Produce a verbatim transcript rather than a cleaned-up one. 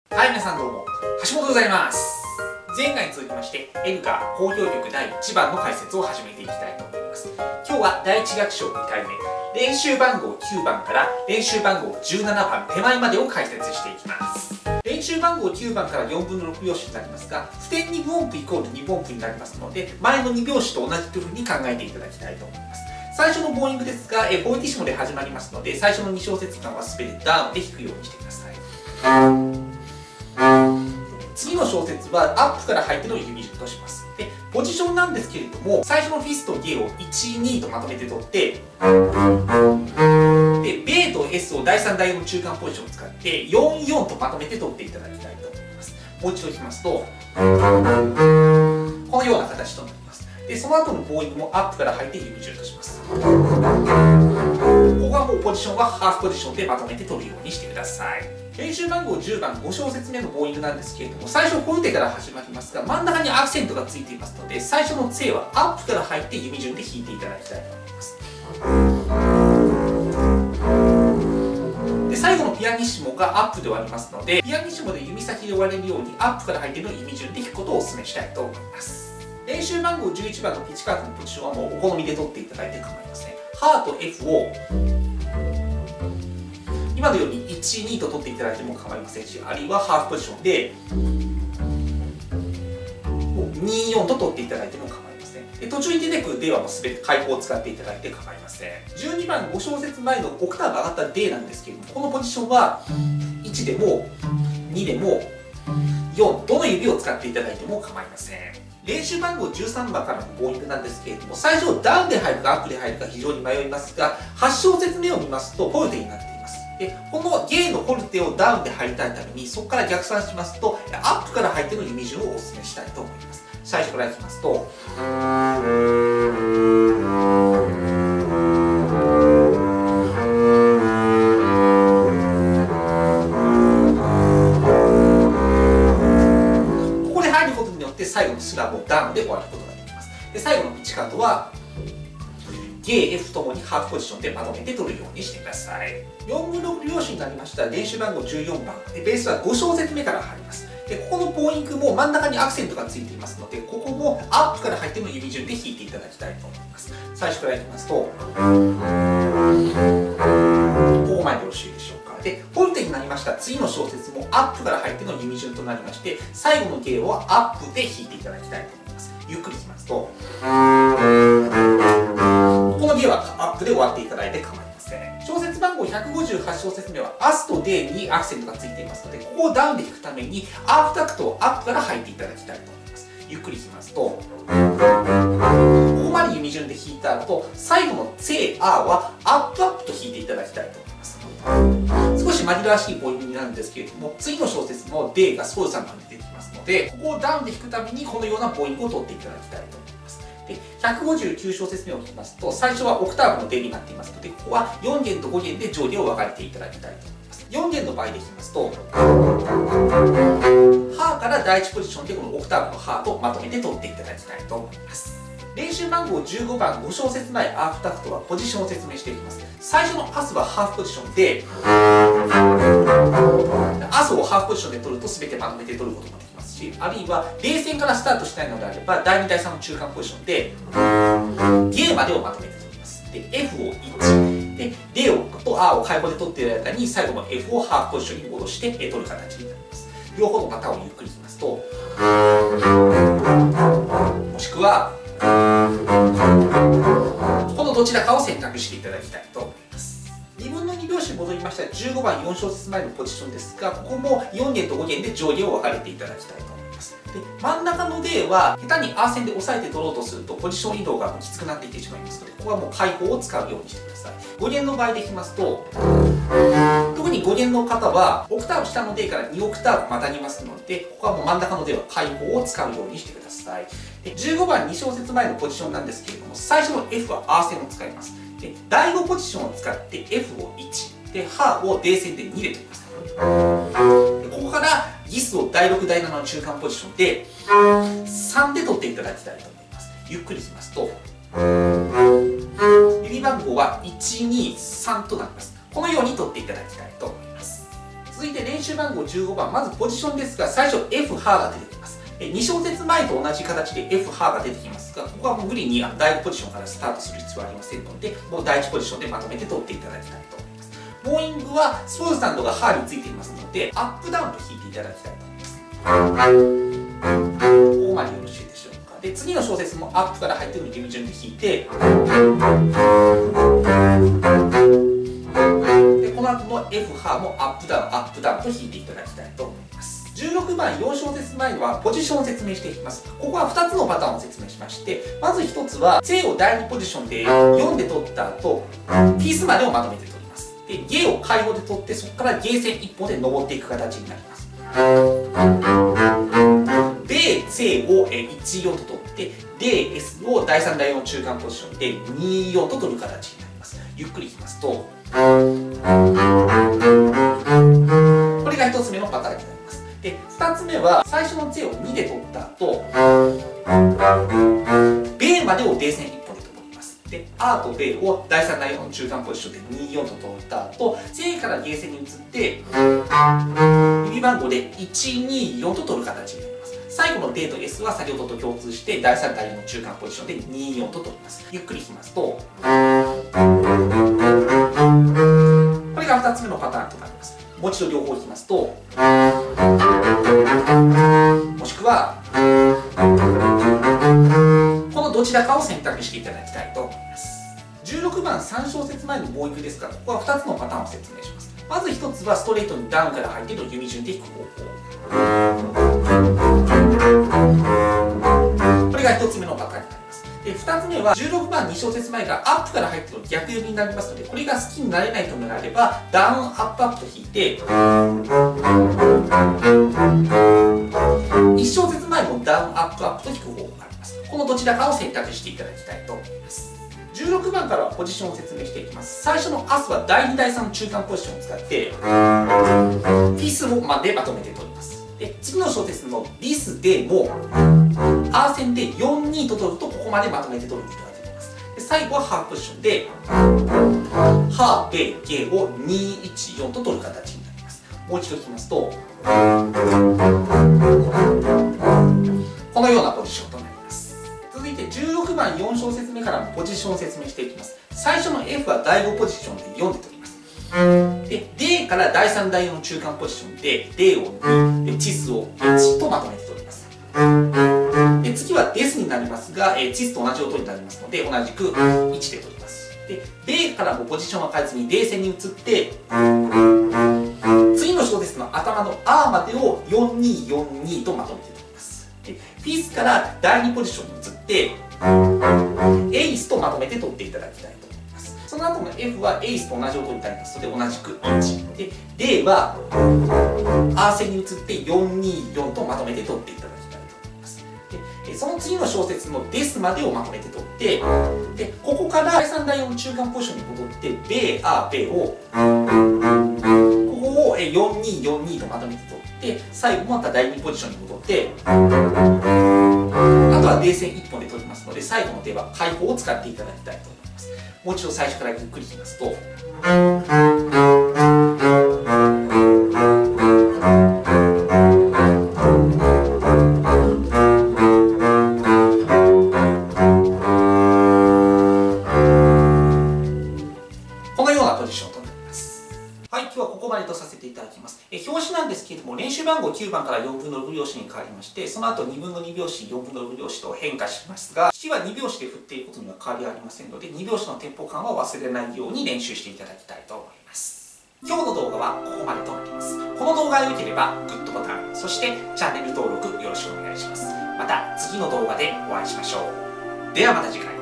はい、皆さんどうも、橋本でございます。前回に続きまして、エルガー交響曲だいいちばんの解説を始めていきたいと思います。今日はだいいち楽章にかいめ、練習番号きゅうばんから練習番号じゅうななばん手前までを解説していきます。練習番号きゅうばんからよんぶんのろく拍子になりますが、付点にぶ音符イコールにぶ音符になりますので、前のに拍子と同じというふうに考えていただきたいと思います。最初のボーイングですが、えボイティッシモで始まりますので、最初のに小節間は全てダウンで弾くようにしてください。次の小節はアップから入っての指順とします。で、ポジションなんですけれども、最初のフィスとゲをいち、にとまとめて取って、で、ベと エス をだいさん、だいよんの中間ポジションを使って、よん、よんとまとめて取っていただきたいと思います。もう一度弾きますと、このような形となります。で、その後のボーイングもアップから入って指順とします。ここはもうポジションはハーフポジションでまとめて取るようにしてください。練習番号じゅうばんご小節目のボーイングなんですけれども、最初フォルテから始まりますが、真ん中にアクセントがついていますので、最初のツェはアップから入って指順で弾いていただきたいと思います。で、最後のピアニッシモがアップで終わりますので、ピアニッシモで指先で終われるようにアップから入っての指順で弾くことをお勧めしたいと思います。練習番号じゅういちばんのピッチカードのポジションはもうお好みで取っていただいて構いません。ハーと エフ を今のようにいち、にと取っていただいても構いませんし、あるいはハーフポジションでに、よんと取っていただいても構いません。で、途中に出てくる デ はもう全て開口を使っていただいて構いません。じゅうにばんご小節前のオクターブ上がった デ なんですけれども、このポジションはいちでもにでもよん、どの指を使っていただいても構いません。練習番号じゅうさんばんからのボーイングなんですけれども、最初ダウンで入るかアップで入るか非常に迷いますが、はち小節目を見ますとフォルテになっています。で、このゲイのフォルテをダウンで入りたいために、そこから逆算しますと、アップから入っての指順をお勧めしたいと思います。最初からいきますと、ここで入ることによって最後のスラブをダウンで終わることができます。で、最後のピッチカードはゲイ、エフ ともにハーフポジションでまとめて取るようにしてください。よんぶんろく拍子になりました練習番号じゅうよんばんで、ベースはご小節目から入ります。で、ここのボーイングも真ん中にアクセントがついていますので、ここもアップから入っての指順で弾いていただきたいと思います。最初からいきますと、ここまでよろしいでしょうか。で、フォルテになりました次の小節もアップから入っての指順となりまして、最後のゲイをアップで弾いていただきたいと思います。ゆっくり弾きますと、このゲイはアップで終わっていただいて構いません。小節番号ひゃくごじゅうはち小節目はアスと デ にアクセントがついていますので、ここをダウンで弾くためにアーフタクトをアップから入っていただきたいと思います。ゆっくり弾きますと、ここまで指順で弾いた後、最後のツェ、アーはアップアップと弾いていただきたいと思います。少し紛らわしいボーイングになるんですけれども、次の小節の デ がソウルさんまで出てきますので、ここをダウンで弾くためにこのようなボーイングを取っていただきたいと思います。で、ひゃくごじゅうきゅう小節目を弾きますと、最初はオクターブの デ になっていますので、ここはよんげんとごげんで上下を分かれていただきたいと思います。よんげんの場合で弾きますと、ハーからだいいちポジションでこのオクターブのハーとまとめて取っていただきたいと思います。練習番号じゅうごばんご小節前アーフタクトはポジションを説明していきます。最初のアスはハーフポジションで、アスをハーフポジションで取ると全てまとめて取ることができますし、あるいは冷戦からスタートしたいのであればだいに、だいさんの中間ポジションでゲイまでをまとめて取ります。で、エフ をいちで、デ をとアーを開放で取っている間に最後の エフ をハーフポジションに戻して取る形になります。両方のパターンをゆっくり弾きますと、もしくはこのどちらかを選択していただきたいと思います。にぶんのに拍子に戻りましたじゅうごばんよん小節前のポジションですが、ここもよんげんとごげんで上下を分かれていただきたいと思います。で、真ん中の デ は下手にアーセンで押さえて取ろうとするとポジション移動がきつくなっていってしまいますので、ここはもう開口を使うようにしてください。ごげんの場合で弾きますと、特にごげんの方はオクターブ下の デ からにオクターブまたぎますので、ここはもう真ん中の デ は開口を使うようにしてください。で、じゅうごばんに小節前のポジションなんですけれども、最初の エフ はアーセンを使います。で、だいごポジションを使って エフ をいちで、ハーを デ 線でにで取ります。で、ここからギスをだいろく、だいななの中間ポジションでさんで取っていただきたいと思います。ゆっくり弾きますと、指番号はいち、に、さんとなります。このように取っていただきたいと思います。 続いて練習番号じゅうごばん、まずポジションですが、最初 F ハーが出てきます。に小節前と同じ形で F ハーが出てきますが、ここはもう無理にだいごポジションからスタートする必要はありませんので、もうだいいちポジションでまとめて取っていただきたいと思います。ボーイングはスポーツサンドがハーについていますので、アップダウンと弾いていただきたいと思います。ここまでよろしいでしょうか。で、次の小節もアップから入っているリム順で弾いて、で、この後の F ハーもアップダウン、アップダウンと弾いていただきたいと思います。じゅうろくばんよん小節前はポジションを説明していきます。ここはふたつのパターンを説明しまして、まずひとつは正をだいにポジションでよんで取った後、ピースまでをまとめて取ります。で、ゲを開放で取って、そこからゲー線いっぽんで登っていく形になります。で、正をいちよんと取って、で、S をだいさんだいよんの中間ポジションでによんと取る形になります。ゆっくり弾きますと、これがひとつめのパターンになります。で、ふたつめは最初のゼをにで取った後、ベまでを D 線いっぽんで取ります。で、アーとベをだいさんだいよんの中間ポジションでによんと取った後、ゼからゲー線に移って、指番号でいちによんと取る形になります。最後の D と S は先ほどと共通してだいさんだいよんの中間ポジションでによんと取ります。ゆっくり弾きますと、これがふたつめのパターンとなります。もう一度両方弾きますと、もしくはこのどちらかを選択していただきたいと思います。じゅうろくばんさん小節前のボーイングですが、ここはふたつのパターンを説明します。まずひとつはストレートにダウンから入っている弓順で弾く方法。これがひとつめのパターンになります。で、ふたつめはじゅうろくばんに小節前がアップから入っている逆弓になりますので、これが好きになれないとなればダウンアップアップと弾いて、いち小節前もダウンアップアップと弾く方法があります。このどちらかを選択していただきたいと思います。じゅうろくばんからはポジションを説明していきます。最初のアスはだいにだいさんの中間ポジションを使ってピースまでまとめて取ります。で、次の小節のリスでもアー線でよんにと取るとここまでまとめて取ることができます。で、最後はハーフポジションでハー、ベ、ゲをにいちよんと取る形になります。もう一度弾きますと、このようなポジションとなります。続いてじゅうろくばんよん小節目からのポジションを説明していきます。最初の F はだいごポジションでよんで取ります。で、D からだいさんだいよんの中間ポジションで D をに、でチスをいちとまとめて取ります。で、次は デス になりますが、えチスと同じ音になりますので、同じくいちで取ります。で、D からもポジションは変えずに D 線に移って、次の小節の頭の R までをよんによんにとまとめて取ります。で、ピースからだいにポジションに移って、エイスとまとめて取っていただきたいと思います。その後の F はエイスと同じ音になりますので、同じくいち。で、D は R 線に移ってよんによんとまとめて取っていただきたいと思います。で、その次の小節のデスまでをまとめて取って、で、ここからだいさんだいよんの中間ポジションに戻って、ベ、ア、ベを、ここをよんによんにとまとめて取って、最後まただいにポジションに戻って、あとは D 線いっぽんで取りますので、最後の手は開放を使っていただきたいと思います。もう一度最初からゆっくり弾きますと、このようなポジションとなります。はい、今日はここまでとさせていただきます。え表紙なんですけれども、練習番号きゅうばんからよんぶんのろく拍子に変わりまして、その後にぶんのに拍子、よんぶんのろく拍子と変化しますが、指揮はに拍子で振っていくことには変わりありませんので、に拍子のテンポ感は忘れないように練習していただきたいと思います。今日の動画はここまでとなります。この動画が良ければグッドボタン、そしてチャンネル登録よろしくお願いします。また次の動画でお会いしましょう。ではまた次回。